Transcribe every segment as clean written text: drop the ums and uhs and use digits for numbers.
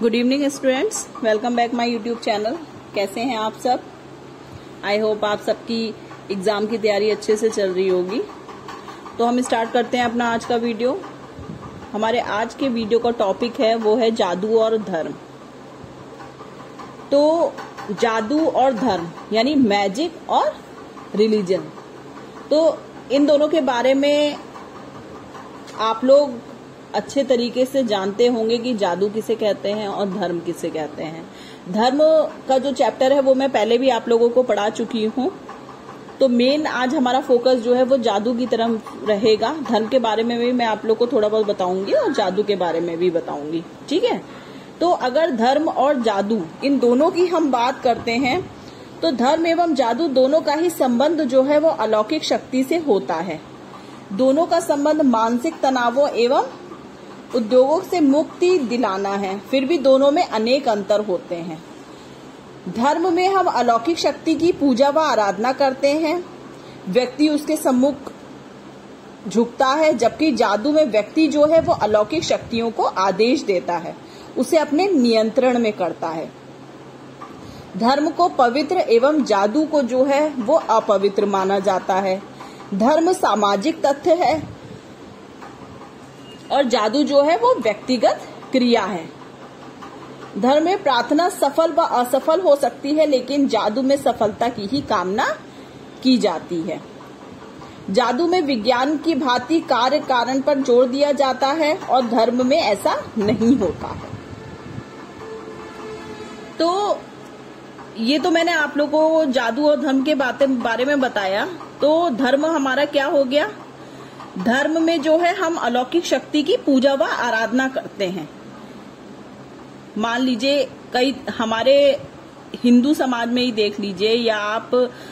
Good evening students, welcome back my YouTube channel. कैसे हैं आप सब? आई होप आप सबकी एग्जाम की तैयारी अच्छे से चल रही होगी। तो हम स्टार्ट करते हैं अपना आज का वीडियो। हमारे आज के वीडियो का टॉपिक है वो है जादू और धर्म। तो जादू और धर्म यानी मैजिक और रिलीजन, तो इन दोनों के बारे में आप लोग अच्छे तरीके से जानते होंगे कि जादू किसे कहते हैं और धर्म किसे कहते हैं। धर्म का जो चैप्टर है वो मैं पहले भी आप लोगों को पढ़ा चुकी हूँ। तो मेन आज हमारा फोकस जो है वो जादू की तरफ रहेगा। धर्म के बारे में भी मैं आप लोग को थोड़ा बहुत बताऊंगी और जादू के बारे में भी बताऊंगी, ठीक है। तो अगर धर्म और जादू इन दोनों की हम बात करते हैं तो धर्म एवं जादू दोनों का ही संबंध जो है वो अलौकिक शक्ति से होता है। दोनों का संबंध मानसिक तनावों एवं उद्योगों से मुक्ति दिलाना है। फिर भी दोनों में अनेक अंतर होते हैं। धर्म में हम अलौकिक शक्ति की पूजा व आराधना करते हैं, व्यक्ति उसके सम्मुख झुकता है, जबकि जादू में व्यक्ति जो है वो अलौकिक शक्तियों को आदेश देता है, उसे अपने नियंत्रण में करता है। धर्म को पवित्र एवं जादू को जो है वो अपवित्र माना जाता है। धर्म सामाजिक तथ्य है और जादू जो है वो व्यक्तिगत क्रिया है। धर्म में प्रार्थना सफल व असफल हो सकती है, लेकिन जादू में सफलता की ही कामना की जाती है। जादू में विज्ञान की भांति कार्य कारण पर जोर दिया जाता है और धर्म में ऐसा नहीं होता है। तो ये तो मैंने आप लोगों को जादू और धर्म के बारे में बताया। तो धर्म हमारा क्या हो गया? धर्म में जो है हम अलौकिक शक्ति की पूजा व आराधना करते हैं। मान लीजिए कई हमारे हिंदू समाज में ही देख लीजिए या आप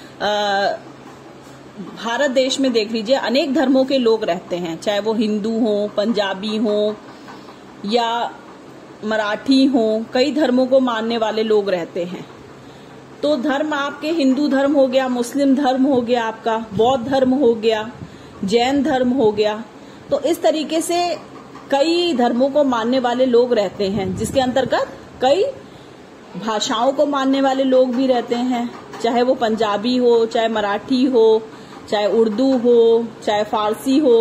भारत देश में देख लीजिए, अनेक धर्मों के लोग रहते हैं, चाहे वो हिंदू हो, पंजाबी हो या मराठी हो। कई धर्मों को मानने वाले लोग रहते हैं। तो धर्म आपके हिंदू धर्म हो गया, मुस्लिम धर्म हो गया, आपका बौद्ध धर्म हो गया, जैन धर्म हो गया। तो इस तरीके से कई धर्मों को मानने वाले लोग रहते हैं, जिसके अंतर्गत कई भाषाओं को मानने वाले लोग भी रहते हैं, चाहे वो पंजाबी हो, चाहे मराठी हो, चाहे उर्दू हो, चाहे फारसी हो।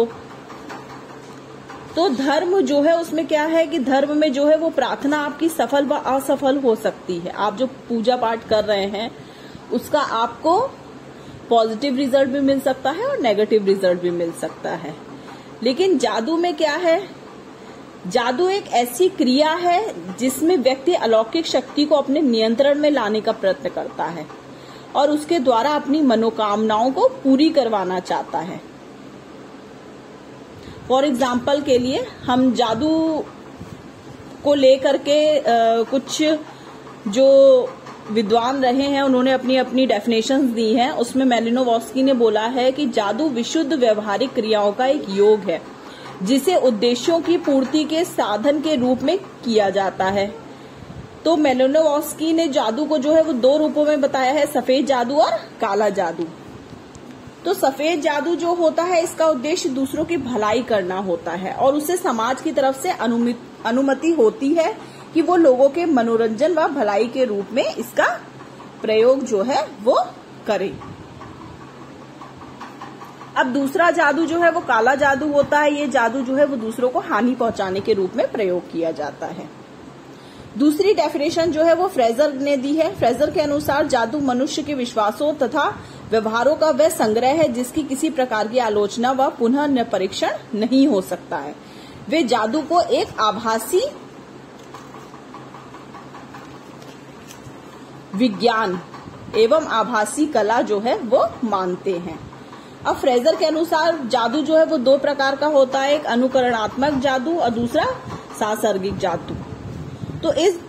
तो धर्म जो है उसमें क्या है कि धर्म में जो है वो प्रार्थना आपकी सफल व असफल हो सकती है। आप जो पूजा पाठ कर रहे हैं उसका आपको पॉजिटिव रिजल्ट भी मिल सकता है और नेगेटिव रिजल्ट भी मिल सकता है। लेकिन जादू में क्या है? जादू एक ऐसी क्रिया है जिसमें व्यक्ति अलौकिक शक्ति को अपने नियंत्रण में लाने का प्रयत्न करता है और उसके द्वारा अपनी मनोकामनाओं को पूरी करवाना चाहता है। फॉर एग्जाम्पल के लिए हम जादू को लेकर के कुछ जो विद्वान रहे हैं उन्होंने अपनी अपनी डेफिनेशंस दी हैं। उसमें मैलिनोवस्की ने बोला है कि जादू विशुद्ध व्यवहारिक क्रियाओं का एक योग है जिसे उद्देश्यों की पूर्ति के साधन के रूप में किया जाता है। तो मैलिनोवस्की ने जादू को जो है वो दो रूपों में बताया है, सफेद जादू और काला जादू। तो सफेद जादू जो होता है इसका उद्देश्य दूसरों की भलाई करना होता है और उसे समाज की तरफ से अनुमति होती है कि वो लोगों के मनोरंजन व भलाई के रूप में इसका प्रयोग जो है वो करे। अब दूसरा जादू जो है वो काला जादू होता है। ये जादू जो है वो दूसरों को हानि पहुंचाने के रूप में प्रयोग किया जाता है। दूसरी डेफिनेशन जो है वो फ्रेजर ने दी है। फ्रेजर के अनुसार जादू मनुष्य के विश्वासों तथा व्यवहारों का वह संग्रह है जिसकी किसी प्रकार की आलोचना व पुनः परीक्षण नहीं हो सकता है। वे जादू को एक आभासी विज्ञान एवं आभासी कला जो है वो मानते हैं। अब फ्रेजर के अनुसार जादू जो है वो दो प्रकार का होता है, एक अनुकरणात्मक जादू और दूसरा सांसर्गिक जादू। तो इस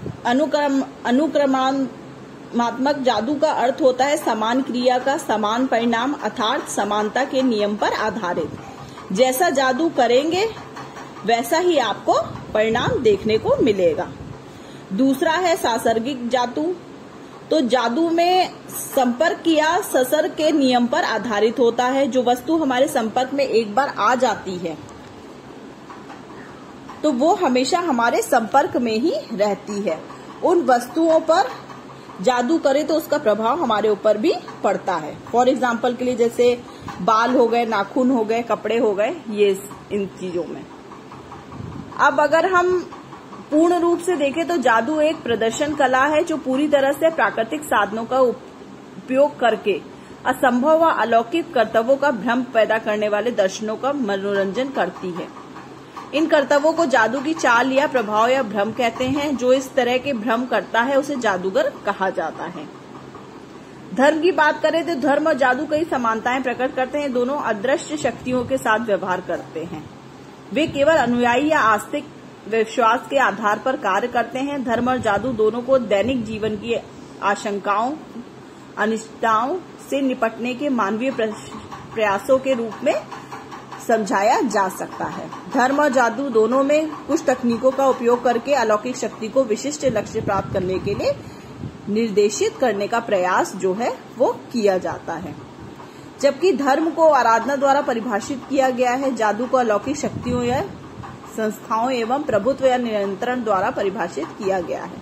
अनुक्रमात्मक जादू का अर्थ होता है समान क्रिया का समान परिणाम, अर्थात समानता के नियम पर आधारित। जैसा जादू करेंगे वैसा ही आपको परिणाम देखने को मिलेगा। दूसरा है सांसर्गिक जादू। तो जादू में संपर्क या संसर्ग के नियम पर आधारित होता है। जो वस्तु हमारे संपर्क में एक बार आ जाती है तो वो हमेशा हमारे संपर्क में ही रहती है। उन वस्तुओं पर जादू करे तो उसका प्रभाव हमारे ऊपर भी पड़ता है। फॉर एग्जाम्पल के लिए जैसे बाल हो गए, नाखून हो गए, कपड़े हो गए, ये इन चीजों में। अब अगर हम पूर्ण रूप से देखें तो जादू एक प्रदर्शन कला है जो पूरी तरह से प्राकृतिक साधनों का उपयोग करके असंभव व अलौकिक कर्तव्यों का भ्रम पैदा करने वाले दर्शनों का मनोरंजन करती है। इन कर्तव्यों को जादू की चाल या प्रभाव या भ्रम कहते हैं। जो इस तरह के भ्रम करता है उसे जादूगर कहा जाता है। धर्म की बात करें तो धर्म और जादू कई समानताएं प्रकट करते हैं। दोनों अदृश्य शक्तियों के साथ व्यवहार करते हैं। वे केवल अनुयायी या आस्तिक विश्वास के आधार पर कार्य करते हैं। धर्म और जादू दोनों को दैनिक जीवन की आशंकाओं, अनिश्चितताओं से निपटने के मानवीय प्रयासों के रूप में समझाया जा सकता है। धर्म और जादू दोनों में कुछ तकनीकों का उपयोग करके अलौकिक शक्ति को विशिष्ट लक्ष्य प्राप्त करने के लिए निर्देशित करने का प्रयास जो है वो किया जाता है। जबकि धर्म को आराधना द्वारा परिभाषित किया गया है, जादू को अलौकिक शक्तियों या संस्थाओं एवं प्रभुत्व या नियंत्रण द्वारा परिभाषित किया गया है।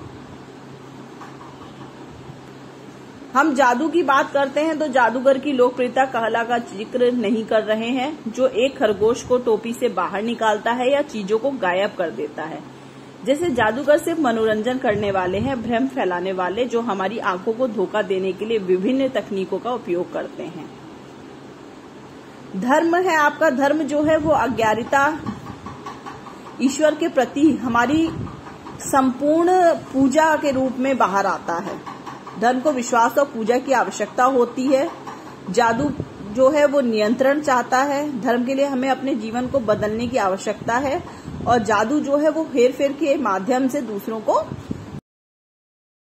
हम जादू की बात करते हैं तो जादूगर की लोकप्रियता कहला का जिक्र नहीं कर रहे हैं, जो एक खरगोश को टोपी से बाहर निकालता है या चीजों को गायब कर देता है। जैसे जादूगर सिर्फ मनोरंजन करने वाले हैं, भ्रम फैलाने वाले जो हमारी आंखों को धोखा देने के लिए विभिन्न तकनीकों का उपयोग करते हैं। धर्म है आपका, धर्म जो है वो अज्ञानता ईश्वर के प्रति हमारी संपूर्ण पूजा के रूप में बाहर आता है। धर्म को विश्वास और पूजा की आवश्यकता होती है। जादू जो है वो नियंत्रण चाहता है। धर्म के लिए हमें अपने जीवन को बदलने की आवश्यकता है और जादू जो है वो हेर फेर के माध्यम से दूसरों को